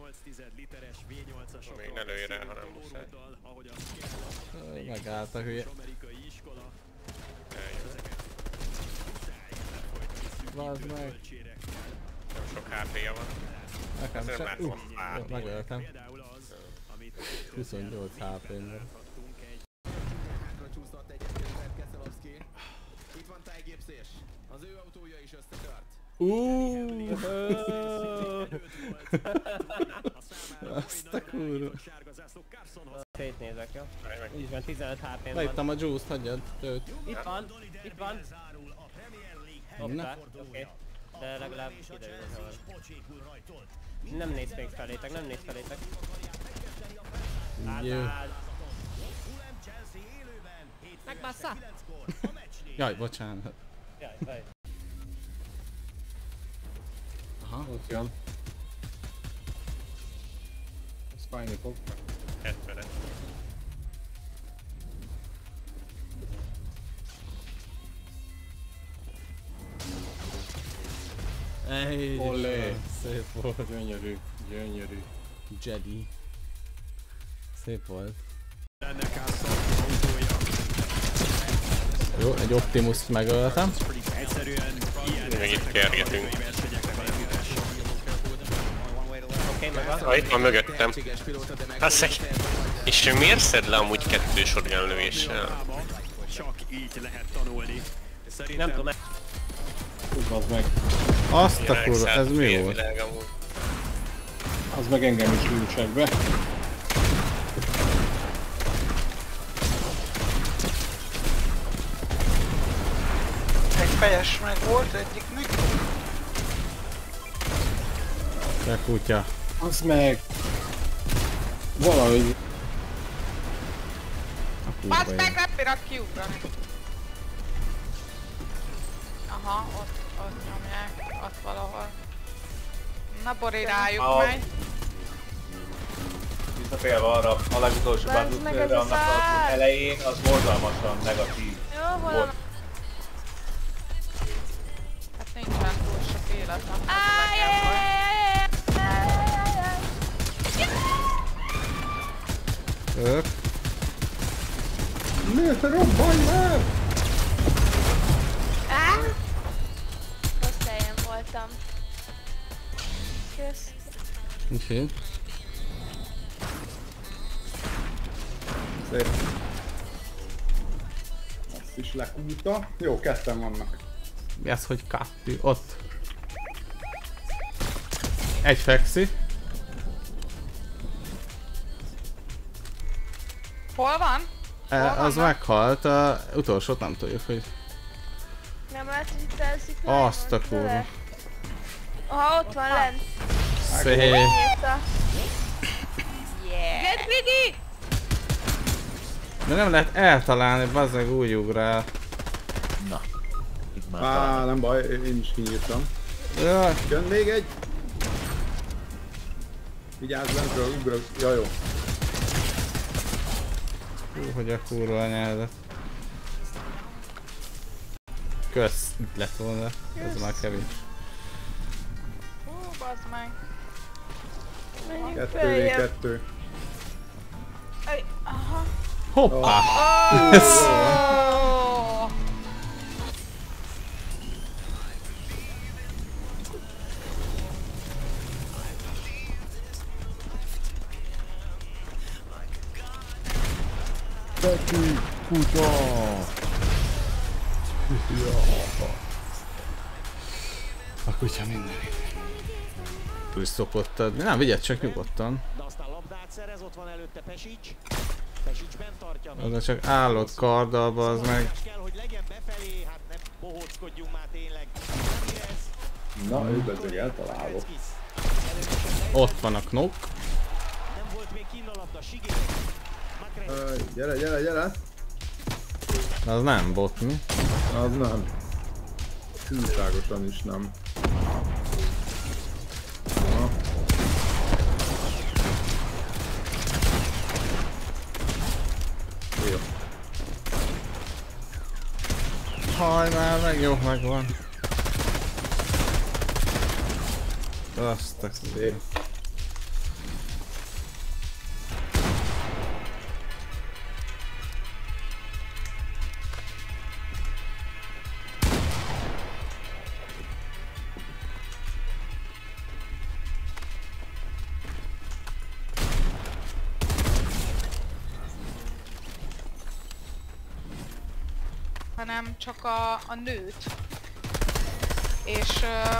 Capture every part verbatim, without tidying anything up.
Még ne lőj rá, hanem muszáj. Megállt a hülye. Vazd meg! Nem sok há pé-ja van. Nekem nem csak... látom Uff, há pé-t. megöltem. huszonnyolc há pé-n van. Itt van tájgépszés. Az ő autója is összetört. Uuuuh! Azt a kurva. Szétnézek, jó? Így van, tizenöt há pé-n van. Leittem a juice-t, hagyjad őt. Itt van, itt van. Na. Oké. De legalább kiderül, hogy van. Nem néz még felétek, nem néz felétek. Jó. Megbassza! Jaj, bocsánat. Jaj, vaj. Aha. Ott jön. Ez fájni fog. hetvenet. Ej, Olé. szép volt. Gyönyörű, gyönyörű. Jedi. Szép volt. Jó, egy Optimus-t megöltem. Még itt kergetünk. Oké, meg van. Ah, itt van mögöttem. Az egy... És miért szed le amúgy kettős shotgun lövéssel? Nem tudom. Úgy az meg. Azt a kurva, ez mi volt? Az meg engem is lűsek be. Egy fejes meg volt egyiknek. Te kutya. Az meg. Valahogy. A kurva Basz élet. meg, nem bírok kiugrani. Aha, ott, ott nyomják, ott valahol. Na Bori, rájuk A- megy. Visszatérve arra, a legutolsó Bazd meg, ez Battlefield-re, a annak szár! az elején az borzalmasan negatív Jó, hol volt. Hát nincsen túl sok élet, nem az a legjobb baj. Ők. Miért te robbanj már? Rossz helyen voltam. Kösz. Úgyhogy. Szép. Azt is lekúrta. Jó, ketten vannak. Mi az, hogy kettő? Ott. Egy fekszi. Hol van? E, Hol az vannak? meghalt, a utolsót nem tudjuk, hogy... Nem lehet, hogy itt elszik. Azt a kurva. Aha, ott van lent. Szép. Nyírta. Yeah. Get ready! De nem lehet eltalálni, bazzeg úgy ugrál. Na, itt már Á, talán. nem baj, én is kinyírtam. Jaj. Jön még egy. Vigyázz lentről, ugrok. Ja, jó. Hú, hogy a kurva anyádat. Kösz, itt lett volna. Ez már kevés. Hú, bazd meg. Menjünk Kettő, feljebb. kettő. Ej, aha. Hoppá! Oh! Betű, kutya! A kutya mindenit. Úgy szokott adni. Nem, vigyed csak nyugodtan. De aztán labdát szerez, ott van előtte Pesics. Pesics bent tartja még. Az csak állott karddal, az meg. Kell, hogy legyen befelé, hát ne bohóckodjunk már tényleg. Nem érez. Na, ő bezeg eltaláló. Ott van a knok. Nem volt még kinn a labda, Sigé. Ö, Gyere, gyere, gyere. Az nem bot, mi? Az nem. Túlságosan is nem. Na. Jó. Haj már meg, jó, megvan. Azt a Szép. hanem csak a, a nőt. És... Uh,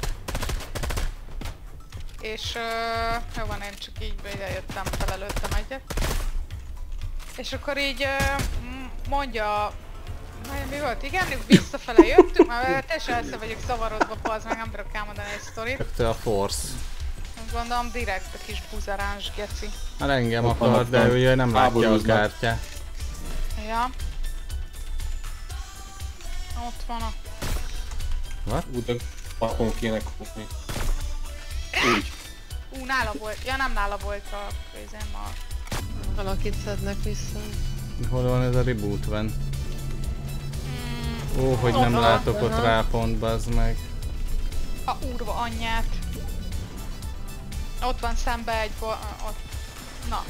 és... Uh, jó van, én csak így bejöttem, felelőttem egyet. És akkor így uh, mondja... Mi volt? Igen, visszafele jöttünk, mert teljesen össze vagyok zavarodva, az meg nem tudok elmondani egy sztorit. Te a Force. Gondolom direkt a kis buzaráns geci. Hát engem akar, de ő nem látja a kártyát. Ja. Ott van a... What? Úgy, de pakon kéne kopni. Úgy. Ú, nála volt. Ja, nem nála volt a közén ma. Valakit szednek vissza. Hol van ez a reboot van? Ó, hogy nem Aha, látok ott aha. rá pont, bazd meg. A úrva anyját. Ott van szembe egy bo... ott. Na.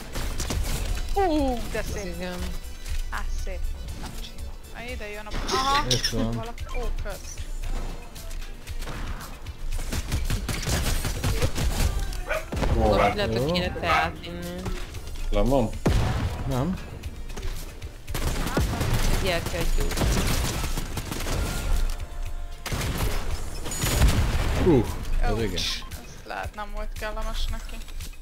Ú, de szép. Igen. Á, szép. Nem csinál. Ide jön a... Aha. Itt van. Valaki... Ó, kösz. Hol van? Lehet, hogy kéne teát inni. Nem van? Nem? Gyertyadgyújt. Uh, ez Ouch. igen. Ez lehet nem volt kellemes neki.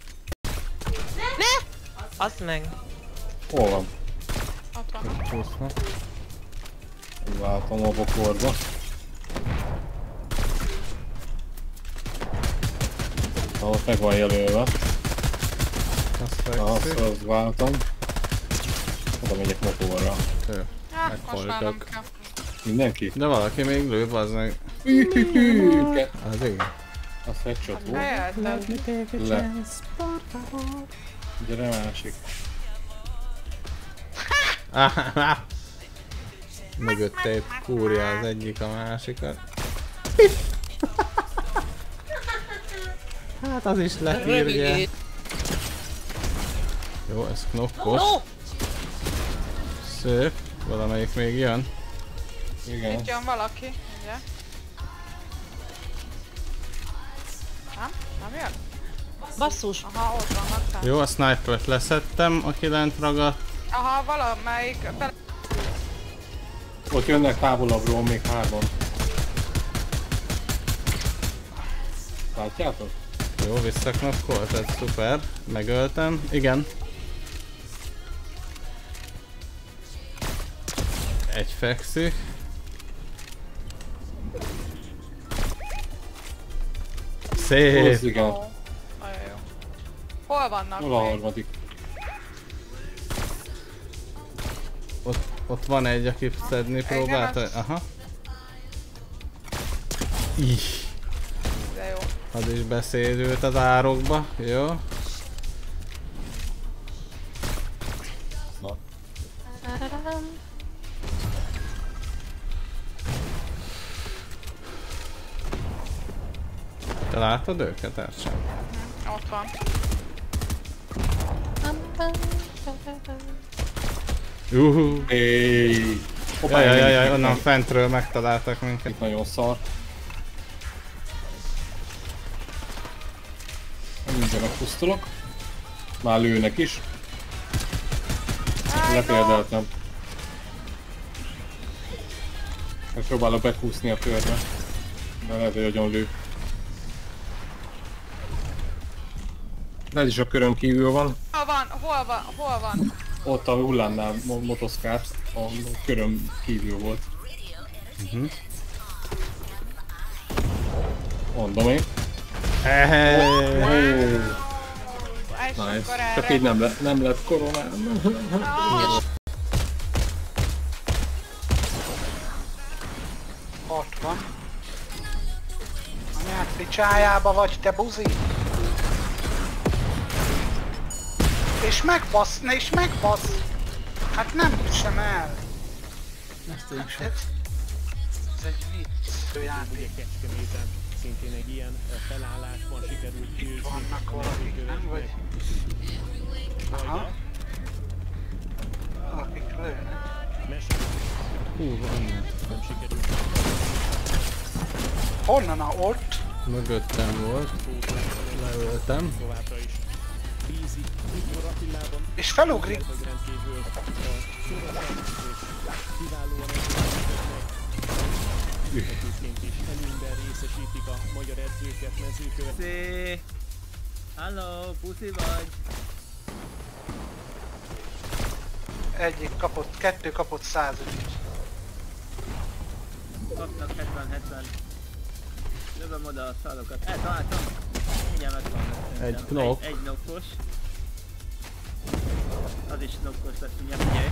Az meg. Hol van? Ott van. Csúsznak. Váltom a bokorba. Na, ott meg van jelölve. Azt Azt, fekszik. azt váltom. Oda megyek motorra. Ő. Hát most már nem Meghaltak. kell. Mindenki? De valaki még lő, bazd meg. Hűhűhű! Az igen. Az headshot volt. Helyetlen. Le. Gyere másik. Ah, ah. Mögötte egy kúrja az egyik a másikat. Hát az is letírja. Jó, ez knokkos. Szép. Valamelyik még jön. Igen. Itt jön valaki. Ugye? Nem? Nem jön? Basszus. Aha, ott vannak fel. Jó, a snipert leszettem, aki lent ragadt. Aha, valamelyik... Bele... Ott jönnek távolabbról még hárman. Látjátok? Jó, visszaknokkolt, ez szuper. Megöltem. Igen. Egy fekszik. Szép. Az igen. Ó, nagyon jó. Hol vannak Hol a még? harmadik? Ott, ott van egy, aki szedni próbálta. ez- Aha. Ih. De jó. Az is beszédült az árokba. Jó. Na. Te látod őket, Ercsán? Ott van. Juhu. Éj! Jaj, jaj, jaj, jaj, onnan fentről megtaláltak minket. Itt nagyon szar. Mindjárt megpusztulok. Már lőnek is. Lepérdeltem. Megpróbálok bekúszni a körbe. De lehet, hogy agyon lő. Ez is a körön kívül van. Hol van? Hol van? Hol van? Ott a hullámnál mo- motoszkált. A körön kívül volt. Uh-huh. Mondom én. Hey. Oh, És nice. akkor Csak erre... így nem, le- nem lett koronám. Ah, Ott van. Anyád picsájába vagy, te buzi? És megbasz, ne és megbasz! Hát nem hiszem el! Hát ez, ez egy vicc játék. Kecskeméten szintén egy ilyen eh, felállásban sikerült győzni. Vannak valakik, nem? Vagy... Aha. Valakik lőnek. Hú, van. Nem sikerült Honnan a ott? Mögöttem volt. Leöltem. továbbra is. És felugrik. Puszi! Halló, puszi vagy? Egyik kapott, kettő kapott százöt. Kapnak hetven hetven. Lövöm oda a szalokat. Eh, találtam! Mindjárt megvan. Egy knock. Egy, egy knockos. Az is knockos lesz, mindjárt figyelj.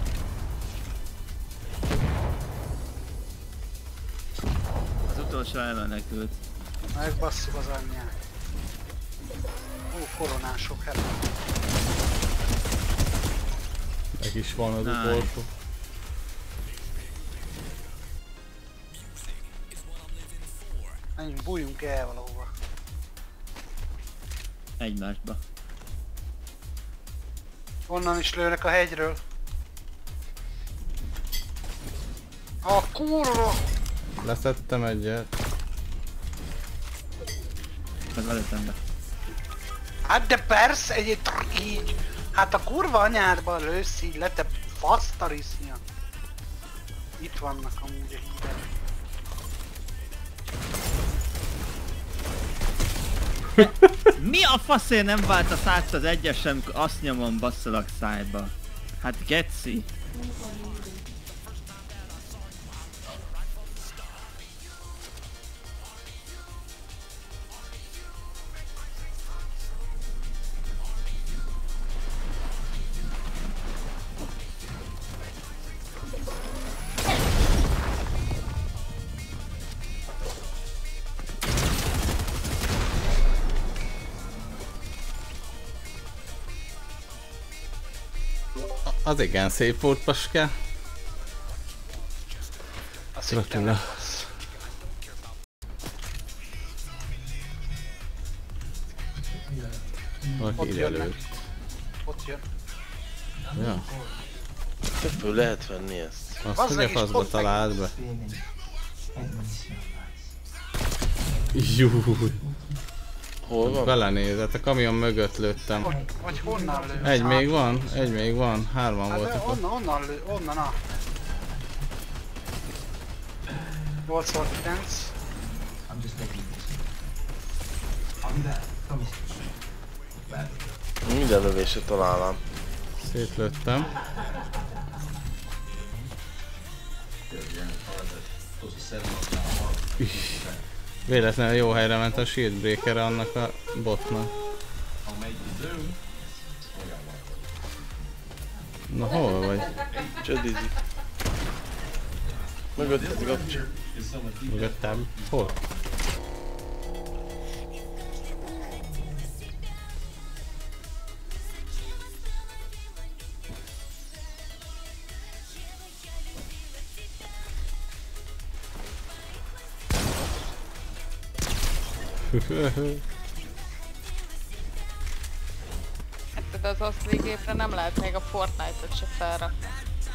Az utolsó elmenekült. Megbasszuk az anyját. Ó, koronások helyen. Meg is van az Nice. utolsó. Menjünk, bújjunk el valahova. Egymásba. Onnan is lőnek a hegyről. A kurva! Leszettem egyet. Meg előttem be. Hát de persze, egy így. Hát a kurva anyádban lősz így le, te fasztarisznya. Itt vannak amúgy a hírek. Mi a faszért nem váltasz át az egyesem, amikor azt nyomom, basszolak szájba? Hát geci. Az igen szép volt, Paske. Gratulál. Valaki ide lőtt. Ott jön. Ja. Föl lehet venni ezt. Azt Az hogy a meg is faszba pont talált be? Júj. Hol van? Belenézett, a kamion mögött lőttem. Hogy, hogy honnan lő? Egy még van, egy még van, hárman Hát de voltak ott. onnan, onnan lő, onnan a. nyolcvankilenc. Minden lövésre találom. Szétlőttem. Véletlenül jó helyre ment a shield breaker annak a botnak. Na hol vagy? Csödizik. Mögötted kapcs. Mögöttem. Hol? Hát az asztali gépre nem lehet még a Fortnite-ot se felrakni.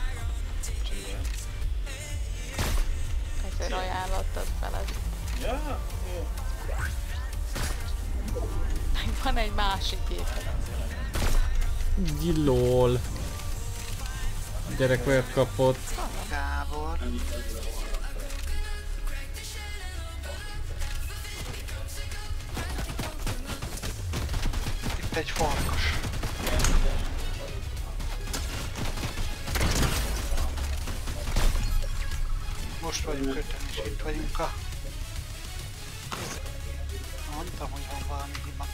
Ezért ajánlottad veled. Ja, jó. Van egy másik géped. Gilol. Gyerek olyat kapott. Gábor. Itt egy farkas. Most vagyunk öten, és itt vagyunk a... Mondtam, hogy van valami hiba.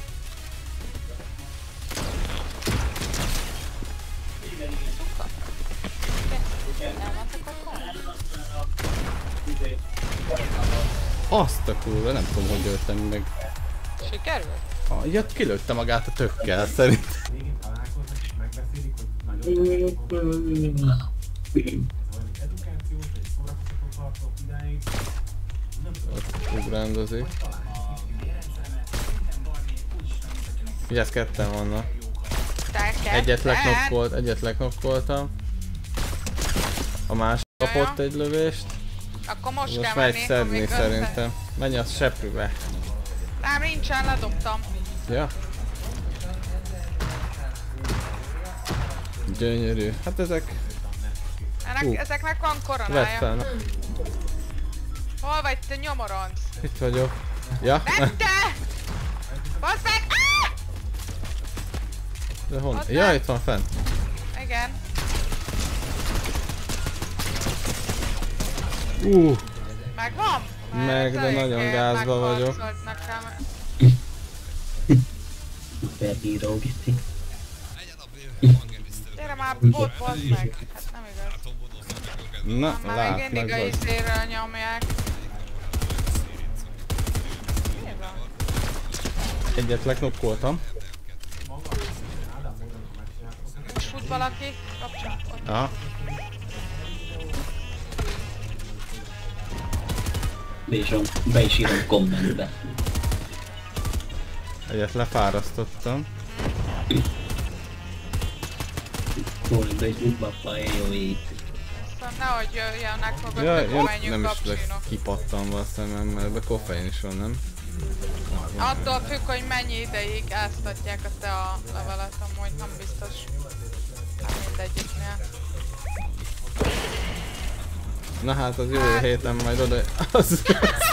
Azt a kurva, nem tudom, hogy öltem meg. Sikerült? Ah, ja, kilőtte magát a tökkel, szerint. Ott ugrándozik. Vigyázz, ketten vannak. Egyet leknokkolt, egyet leknokkoltam. A másik kapott egy lövést. Akkor most, Most kell megy menni, szedni amíg szerintem. össze... Menj az seprűbe. Nem, nincsen, ledobtam. Ja? Gyönyörű. Hát ezek... Ennek, Hú. ezeknek van Vedd koronája. fel. Hol vagy te nyomoronc? Itt vagyok. Ja? Vette! Baszd meg! Ah! De hon? Ott Ja, nem. itt van fent. Igen. Uh, Megvan? meg, de nagyon gázba vagyok. Superhíró, Gici. Gyere már, bot, bot meg. Hát nem igaz. Na, Már lát, még mindig a meg vagy. izéről nyomják. Mi van? Egyet leknokkoltam. Most fut valaki? Kapcsolat. Aha. Be is, be is írom kommentbe. Egyet lefárasztottam. Kommentbe is mit bappa, jó így. Aztán nehogy jöjjenek magad, Ja, mikor ja, menjünk nem is lesz kapcsinok. kipattanva a szemem, mert de koffein is van, nem? Attól függ, hogy mennyi ideig áztatják a te a levelet, amúgy nem biztos. Nem mindegyiknél. Na hát az jövő héten majd oda... Az...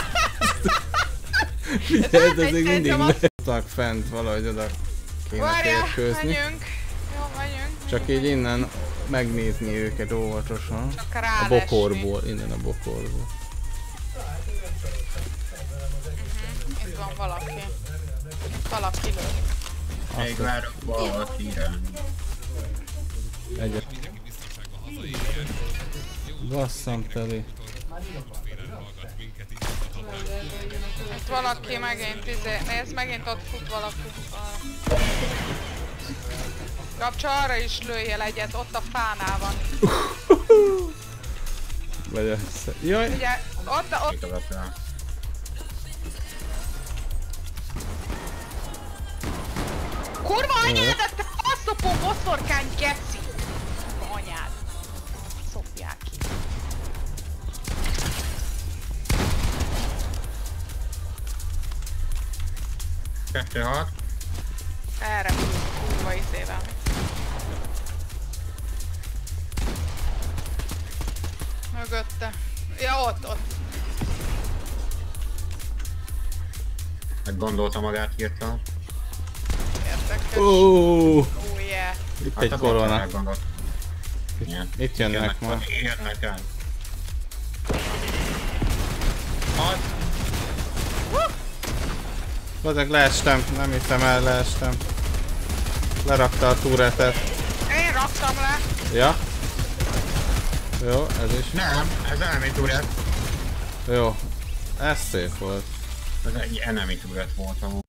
Figyeld, ez még mindig megtak fent, valahogy oda kéne Várjál, férkőzni. menjünk. Jó, menjünk. Csak így innen megnézni őket óvatosan. Csak A rálesni. bokorból, innen a bokorból. Uh-huh. Itt van valaki. Valaki lő. Még várok valakire. Egyet. Basszam teli. Itt valaki megint izé, nézd, megint ott fut valaki. Kapcsa, arra is lőjél egyet, ott a fánál van. Vagy össze. Jaj! Ugye, ott, ott... Kurva anyádat, te faszopó boszorkány geci! Kurva anyád. Szopják ki. Kettő hat. Erre kurva izével. Mögötte. Ja, ott, ott. Meggondolta magát hirtelen. Érdekes. Oh, Oh yeah. itt egy korona. Itt, Igen. itt jönnek ma. Érnek el. Hat. Bazeg, leestem, nem hiszem el, leestem. Lerakta a túretet. Én raktam le. Ja. Jó, ez is. Nem, ez enemy turret. Jó. Ez szép volt. Ez egy enemy turret volt amúgy.